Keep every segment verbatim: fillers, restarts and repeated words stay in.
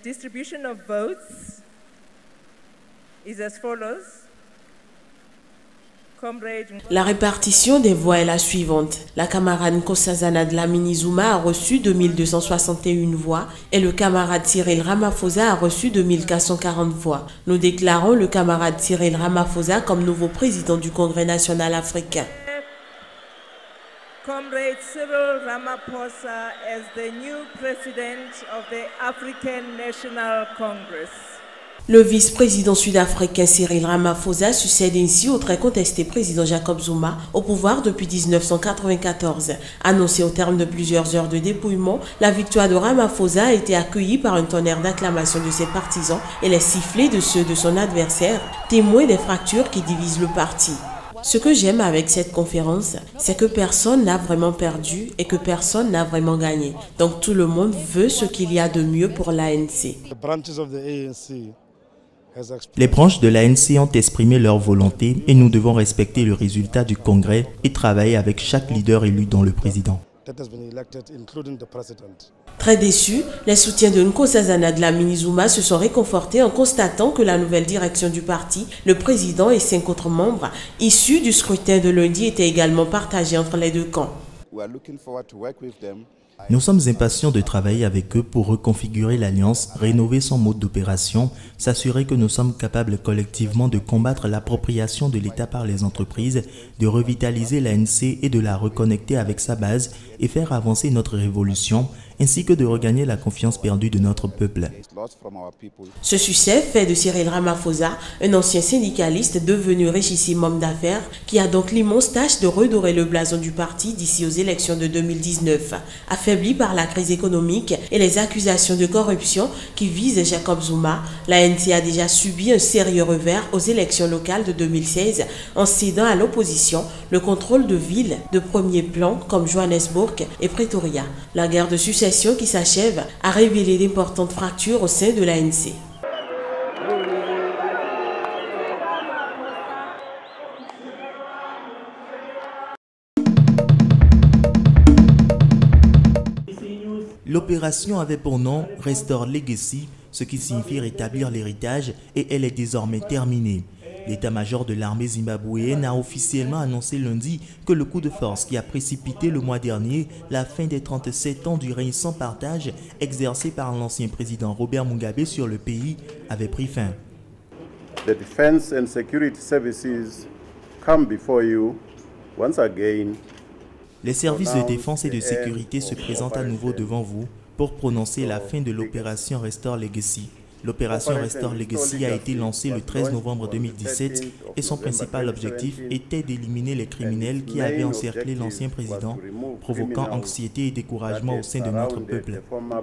distribution of votes is as follows. La répartition des voix est la suivante. La camarade Nkosazana Dlamini Zuma a reçu deux mille deux cent soixante et une voix et le camarade Cyril Ramaphosa a reçu deux mille quatre cent quarante voix. Nous déclarons le camarade Cyril Ramaphosa comme nouveau président du Congrès national africain. Comrade Cyril Ramaphosa as the new president of the African National Congress. Le vice-président sud-africain Cyril Ramaphosa succède ainsi au très contesté président Jacob Zuma au pouvoir depuis mille neuf cent quatre-vingt-quatorze. Annoncé au terme de plusieurs heures de dépouillement, la victoire de Ramaphosa a été accueillie par un tonnerre d'acclamations de ses partisans et les sifflets de ceux de son adversaire, témoins des fractures qui divisent le parti. Ce que j'aime avec cette conférence, c'est que personne n'a vraiment perdu et que personne n'a vraiment gagné. Donc tout le monde veut ce qu'il y a de mieux pour l'A N C. Les branches de l'A N C ont exprimé leur volonté et nous devons respecter le résultat du Congrès et travailler avec chaque leader élu dont le président. Très déçus, les soutiens de Nkosazana Dlamini Zuma se sont réconfortés en constatant que la nouvelle direction du parti, le président et cinq autres membres issus du scrutin de lundi étaient également partagés entre les deux camps. Nous sommes impatients de travailler avec eux pour reconfigurer l'alliance, rénover son mode d'opération, s'assurer que nous sommes capables collectivement de combattre l'appropriation de l'État par les entreprises, de revitaliser l'A N C et de la reconnecter avec sa base et faire avancer notre révolution, ainsi que de regagner la confiance perdue de notre peuple. Ce succès fait de Cyril Ramaphosa un ancien syndicaliste devenu richissime homme d'affaires qui a donc l'immense tâche de redorer le blason du parti d'ici aux élections de deux mille dix-neuf. Affaibli par la crise économique et les accusations de corruption qui visent Jacob Zuma, l'A N C a déjà subi un sérieux revers aux élections locales de deux mille seize en cédant à l'opposition le contrôle de villes de premier plan comme Johannesburg et Pretoria. La guerre de succession qui s'achève a révélé d'importantes fractures au sein de l'A N C. L'opération avait pour nom Restore Legacy, ce qui signifie rétablir l'héritage, et elle est désormais terminée. L'état-major de l'armée zimbabwéenne a officiellement annoncé lundi que le coup de force qui a précipité le mois dernier la fin des trente-sept ans du règne sans partage exercé par l'ancien président Robert Mugabe sur le pays avait pris fin. The Defense and Security Services come before you once again. Les services de défense et de sécurité se présentent à nouveau devant vous pour prononcer la fin de l'opération Restore Legacy. L'opération Restore Legacy a été lancée le treize novembre deux mille dix-sept et son principal objectif était d'éliminer les criminels qui avaient encerclé l'ancien président, provoquant anxiété et découragement au sein de notre peuple.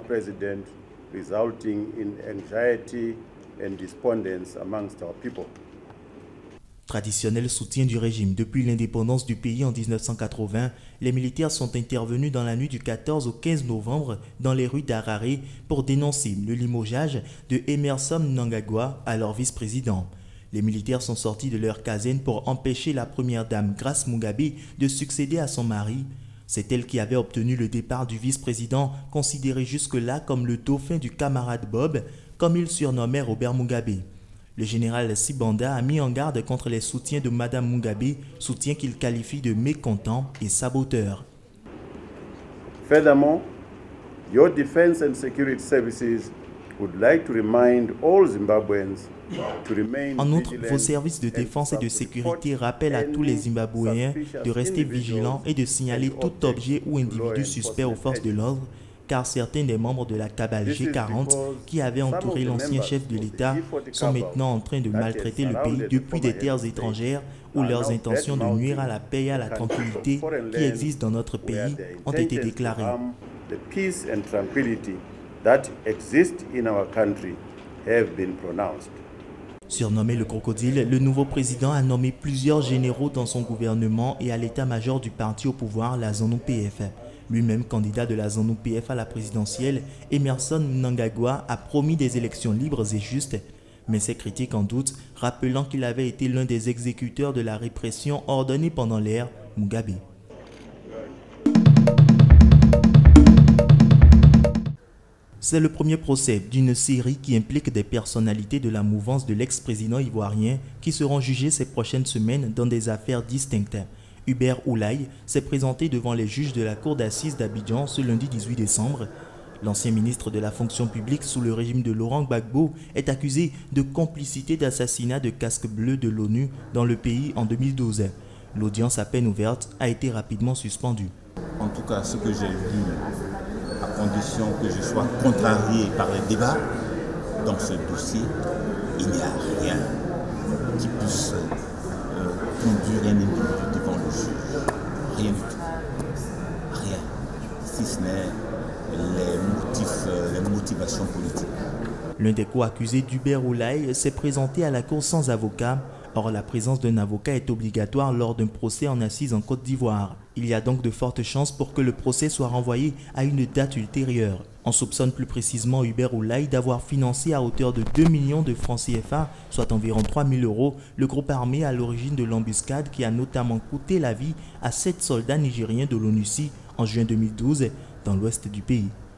Traditionnel soutien du régime depuis l'indépendance du pays en mille neuf cent quatre-vingts, les militaires sont intervenus dans la nuit du quatorze au quinze novembre dans les rues d'Harare pour dénoncer le limogeage de Emmerson Mnangagwa, alors vice-président. Les militaires sont sortis de leur caserne pour empêcher la première dame Grace Mugabe de succéder à son mari. C'est elle qui avait obtenu le départ du vice-président, considéré jusque-là comme le dauphin du camarade Bob, comme il surnommait Robert Mugabe. Le général Sibanda a mis en garde contre les soutiens de Madame Mugabe, soutiens qu'il qualifie de mécontents et saboteurs. Furthermore, your defense and security services would like to remind all Zimbabweans to remain En outre, vos services de défense et de sécurité rappellent à tous les Zimbabwéens de rester vigilants et de signaler tout objet ou individu suspect aux forces de l'ordre, car certains des membres de la cabale G quarante qui avaient entouré l'ancien chef de l'État sont maintenant en train de maltraiter le pays depuis des terres étrangères où leurs intentions de nuire à la paix et à la tranquillité qui existent dans notre pays ont été déclarées. Surnommé le crocodile, le nouveau président a nommé plusieurs généraux dans son gouvernement et à l'état-major du parti au pouvoir, la ZANU P F. Lui-même candidat de la ZANU P F à la présidentielle, Emmerson Mnangagwa a promis des élections libres et justes, mais ses critiques en doutent, rappelant qu'il avait été l'un des exécuteurs de la répression ordonnée pendant l'ère Mugabe. C'est le premier procès d'une série qui implique des personnalités de la mouvance de l'ex-président ivoirien qui seront jugées ces prochaines semaines dans des affaires distinctes. Hubert Oulaye s'est présenté devant les juges de la cour d'assises d'Abidjan ce lundi dix-huit décembre. L'ancien ministre de la fonction publique sous le régime de Laurent Gbagbo est accusé de complicité d'assassinat de casques bleus de l'ONU dans le pays en deux mille douze. L'audience à peine ouverte a été rapidement suspendue. En tout cas, ce que j'ai vu, à condition que je sois contrarié par les débats, dans ce dossier, il n'y a rien qui puisse euh, conduire un individu devant le juge. Rien du tout. Rien. Si ce n'est les motifs, euh, les motivations politiques. L'un des co-accusés d'Hubert Oulaye s'est présenté à la cour sans avocat. Or, la présence d'un avocat est obligatoire lors d'un procès en assises en Côte d'Ivoire. Il y a donc de fortes chances pour que le procès soit renvoyé à une date ultérieure. On soupçonne plus précisément Hubert Oulaye d'avoir financé à hauteur de deux millions de francs C F A, soit environ trois mille euros, le groupe armé à l'origine de l'embuscade qui a notamment coûté la vie à sept soldats nigériens de l'ONUCI en juin deux mille douze dans l'ouest du pays.